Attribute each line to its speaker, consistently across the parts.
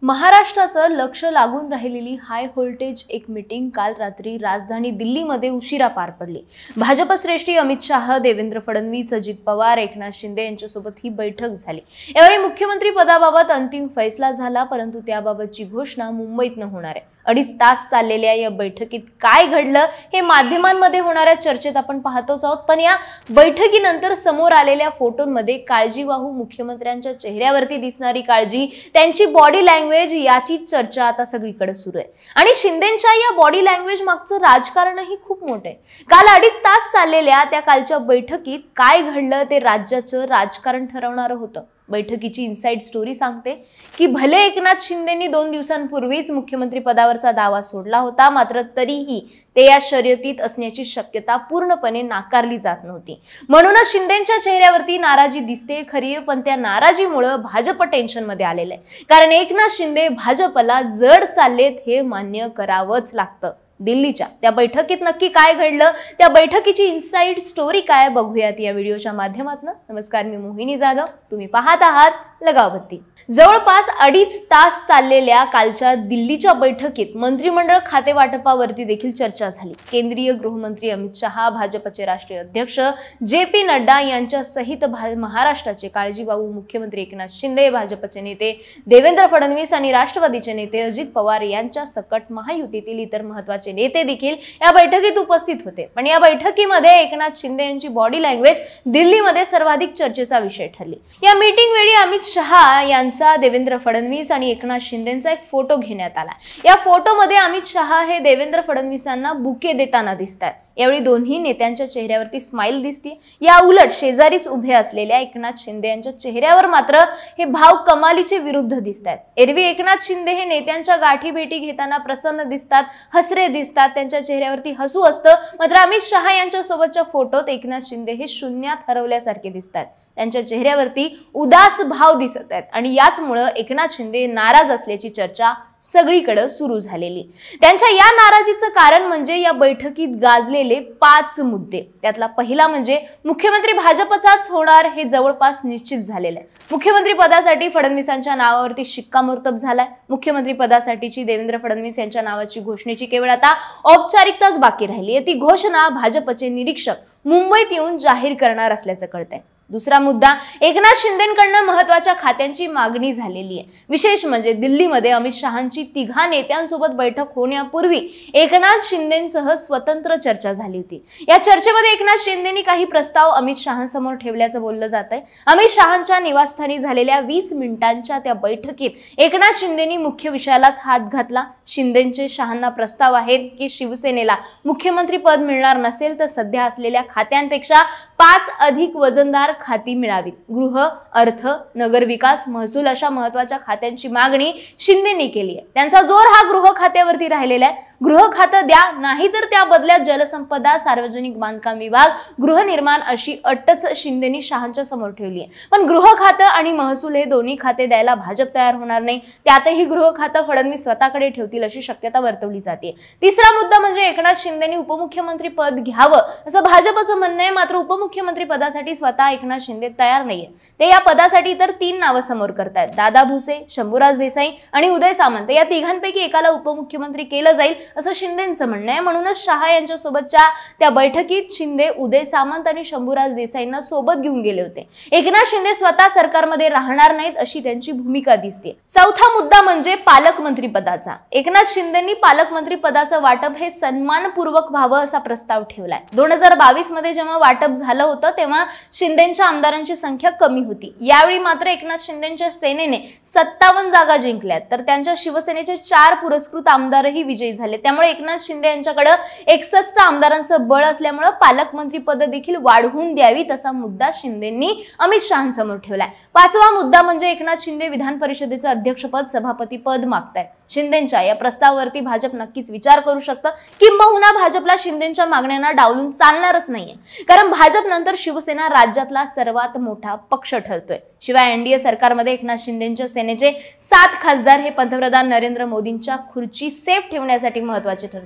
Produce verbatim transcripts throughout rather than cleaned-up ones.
Speaker 1: महाराष्ट्राचं लक्ष लागून राहिलेली हाय व्होल्टेज एक मीटिंग काल रात्री राजधानी दिल्लीमध्ये उशिरा पार पडली। भाजप श्रेष्ठी अमित शाह, देवेंद्र फडणवीस, अजित पवार, एकनाथ शिंदे यांच्यासोबत ही बैठक झाली। यावेळी मुख्यमंत्री पदाबाबत अंतिम फैसला झाला, परंतु त्याबाबतची घोषणा मुंबईत न होणार आहे। अडीच तास चाललेल्या या बैठकीत काय घडलं हे माध्यमांमध्ये होणाऱ्या चर्चेत आपण पाहतोच आहोत, पण या बैठकीनंतर समोर आलेल्या फोटोंमध्ये काळजीवाहू मुख्यमंत्र्यांच्या चेहऱ्यावरती दिसणारी काळजी, त्यांची बॉडी लँग्वेज याची चर्चा आता सगळीकडे सुरू आहे। आणि शिंदेंच्या या बॉडी लँग्वेज मागचं राजकारणही खूप मोठं आहे। काल अडीच तास चाललेल्या त्या कालच्या बैठकीत काय घडलं ते राज्याचं राजकारण ठरवणारं होतं। बैठकीची इनसाइड स्टोरी सांगते की भले एकनाथ शिंदेंनी दोन दिवसांपूर्वीच मुख्यमंत्री पदावरचा दावा सोडला होता, मात्र तरीही ते या शर्यतीत असण्याची शक्यता पूर्णपणे नाकारली जात नव्हती। म्हणूनच शिंदेंच्या चेहऱ्यावरती नाराजी दिसते खरी, पण त्या नाराजीमुळे भाजप टेन्शन मध्ये आलेलं आहे, कारण एकनाथ शिंदे भाजपला जड चाललेत हे मान्य करावंच लागतं। दिल्लीच्या त्या बैठकीत नक्की काय घडलं, त्या बैठकीची इनसाइड स्टोरी काय, बघूयात या व्हिडिओच्या माध्यमातून। नमस्कार, मी मोहिनी जाधव, तुम्ही पाहत आहात लगावबत्ती। जवळपास अडीच तास चाललेल्या कालच्या दिल्लीच्या बैठकीत मंत्रिमंडळ खाते वाटपावरती देखील चर्चा झाली। केंद्रीय गृहमंत्री अमित शहा, भाजपचे राष्ट्रीय अध्यक्ष जे पी नड्डा यांच्या सहित महाराष्ट्राचे काळजीवाहू मुख्यमंत्री एकनाथ शिंदे, भाजपचे नेते देवेंद्र फडणवीस आणि राष्ट्रवादीचे नेते अजित पवार यांच्या सकट महायुतीतील इतर महत्त्वाचे नेते देखील या बैठकीत उपस्थित होते। पण या बैठकीमध्ये एकनाथ शिंदे यांची बॉडी लँग्वेज दिल्लीमध्ये सर्वाधिक चर्चेचा विषय ठरली। या मीटिंग वेळी अमित शहा यांचा, देवेंद्र फडणवीस आणि एकनाथ शिंदेंचा एक फोटो घेण्यात आला। या फोटोमध्ये अमित शहा हे देवेंद्र फडणवीसांना बुके देताना दिसतात। यावेळी दोन्ही नेत्यांच्या चेहऱ्यावरती स्माइल दिसते। या उलट शेजारीच उभे असलेल्या एकनाथ शिंदे यांच्या चेहऱ्यावर मात्र हे भाव कमालीचे विरुद्ध दिसतात। एरवी एकनाथ शिंदे हे नेत्यांच्या गाठी भेटी घेताना प्रसन्न दिसतात, हसरे दिसतात, त्यांच्या चेहऱ्यावरती हसू असतं, मात्र अमित शहा यांच्या सोबतच्या फोटोत एकनाथ शिंदे हे शून्यात हरवल्यासारखे दिसतात। त्यांच्या चेहऱ्यावरती उदास भाव दिसत आहेत आणि याचमुळे एकनाथ शिंदे नाराज असल्याची चर्चा सगळीकडे सुरू झालेली। त्यांच्या या नाराजीचं कारण म्हणजे या बैठकीत गाजलेले पाच मुद्दे। त्यातला पहिला म्हणजे मुख्यमंत्री भाजपचाच होणार हे जवळपास निश्चित झालेलं आहे। मुख्यमंत्री पदासाठी फडणवीसांच्या नावावरती शिक्कामोर्तब झालाय। मुख्यमंत्री पदासाठीची देवेंद्र फडणवीस यांच्या नावाची घोषणेची केवळ आता औपचारिकताच बाकी राहिली आहे। ती घोषणा भाजपचे निरीक्षक मुंबईत येऊन जाहीर करणार असल्याचं कळतंय। दुसरा मुद्दा, एकनाथ शिंदेंकडून महत्त्वाच्या खात्यांची मागणी झालेली आहे। विशेष म्हणजे दिल्लीमध्ये अमित शहांची तिघा नेत्यांसोबत बैठक होण्यापूर्वी एकनाथ शिंदेंसह स्वतंत्र चर्चा झाली होती। या चर्चेमध्ये एकनाथ शिंदेंनी काही प्रस्ताव अमित शहांसमोर ठेवल्याचं बोललं जातंय। अमित शहांच्या निवासस्थानी झालेल्या वीस मिनिटांच्या त्या बैठकीत एकनाथ शिंदेंनी मुख्य विषयालाच हात घातला। शिंदेंचे शहांना प्रस्ताव आहेत की शिवसेनेला मुख्यमंत्री पद मिळणार नसेल तर सध्या असलेल्या खात्यांपेक्षा पाच अधिक वजनदार खाती मिळावीत। गृह, अर्थ, नगरविकास, महसूल अशा महत्त्वाच्या खात्यांची मागणी शिंदेंनी केली आहे। त्यांचा जोर हा गृह खात्यावरती राहिलेला आहे। गृह खातं द्या, नाहीतर त्या बदल्यात जलसंपदा, सार्वजनिक बांधकाम विभाग, गृहनिर्माण अशी अटच शिंदेंनी शहांच्या समोर ठेवली आहे। पण गृह खातं आणि महसूल हे दोन्ही खाते द्यायला भाजप तयार होणार नाही। त्यातही गृह खातं फडणवीस स्वतःकडे ठेवतील अशी शक्यता वर्तवली जाते। तिसरा मुद्दा म्हणजे एकनाथ शिंदेंनी उपमुख्यमंत्री पद घ्यावं असं भाजपचं म्हणणं आहे, मात्र उपमुख्यमंत्री पदासाठी स्वतः एकनाथ शिंदे तयार नाहीये। ते या पदासाठी तर तीन नावं समोर करतायत, दादा भुसे, शंभूराज देसाई आणि उदय सामंत। या तिघांपैकी एकाला उपमुख्यमंत्री केलं जाईल असं शिंदेंचं म्हणणं आहे। म्हणूनच शहा यांच्या सोबतच्या त्या बैठकीत शिंदे उदय सामंत आणि शंभूराज देसाईंना सोबत घेऊन गेले होते। एकनाथ शिंदे स्वतः सरकारमध्ये राहणार नाहीत अशी त्यांची भूमिका दिसते। चौथा मुद्दा म्हणजे पालकमंत्री पदाचा। एकनाथ शिंदेंनी पालकमंत्री पदाचं वाटप हे सन्मानपूर्वक व्हावं असा प्रस्ताव ठेवलाय। दोन हजार बावीस मध्ये जेव्हा वाटप झालं होतं तेव्हा शिंदेंच्या आमदारांची संख्या कमी होती। यावेळी मात्र एकनाथ शिंदेंच्या सेनेने सत्तावन्न जागा जिंकल्यात, तर त्यांच्या शिवसेनेचे चार पुरस्कृत आमदारही विजयी झाले। त्यामुळे एकनाथ शिंदे यांच्याकडे एकसष्ट आमदारांचं बळ असल्यामुळे पालकमंत्री पद देखील वाढवून द्यावीत असा मुद्दा शिंदेंनी अमित शहांसमोर ठेवलाय। पाचवा मुद्दा म्हणजे एकनाथ शिंदे विधान परिषदेचं अध्यक्षपद, सभापती पद मागतायत। शिंदेंच्या या प्रस्तावावरती भाजप नक्कीच विचार करू शकतं, किंबहुना भाजपला शिंदेंच्या मागण्यांना डावलून चालणारच नाहीये, कारण भाजप नंतर शिवसेना राज्यातला सर्वात मोठा पक्ष ठरतोय। शिवाय एनडीए सरकारमध्ये एकनाथ शिंदेंच्या सेनेचे सात खासदार हे पंतप्रधान नरेंद्र मोदींच्या खुर्ची सेफ ठेवण्यासाठी महत्त्वाचे ठरतात।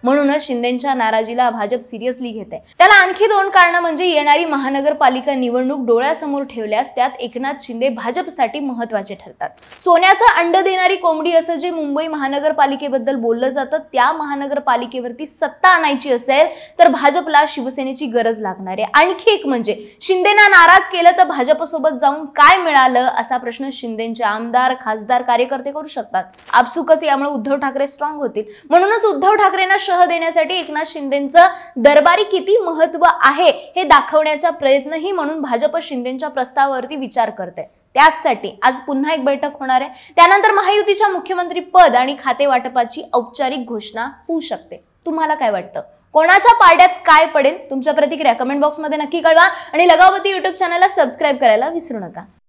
Speaker 1: म्हणूनच शिंदेंच्या नाराजीला भाजप सिरियसली घेते। त्याला आणखी दोन कारण म्हणजे येणारी महानगरपालिका निवडणूक डोळ्यासमोर ठेवल्यास त्यात एकनाथ शिंदे भाजपसाठी महत्त्वाचे ठरतात। सोन्याचं अंड देणारी कोंबडी असं जे मुंबई महानगरपालिकेबद्दल बोललं जातं, त्या महानगरपालिकेवरती सत्ता आणायची असेल तर भाजपला शिवसेनेची गरज लागणार आहे। आणखी एक म्हणजे शिंदेना नाराज केलं तर भाजपसोबत जाऊन काय मिळालं असा प्रश्न शिंदेंचे आमदार, खासदार, कार्यकर्ते करू शकतात। आपसुकच यामुळे उद्धव ठाकरे स्ट्रॉंग होतील। म्हणूनच उद्धव ठाकरेंना शह देण्यासाठी एकनाथ शिंदेंचं दरबारी किती महत्त्व आहे हे दाखवण्याचा प्रयत्नही म्हणून भाजप शिंदेंच्या प्रस्तावावरती विचार करते। त्याचसाठी आज पुन्हा एक बैठक होणार आहे। त्यानंतर महायुतीच्या मुख्यमंत्री पद आणि खाते वाटपाची औपचारिक घोषणा होऊ शकते। तुम्हाला काय वाटतं? कोणाच्या पारड्यात काय पडेल? तुमच्या प्रतिक्रिया कमेंट बॉक्समध्ये नक्की कळवा आणि लगावती युट्यूब चॅनलला सबस्क्राईब करायला विसरू नका।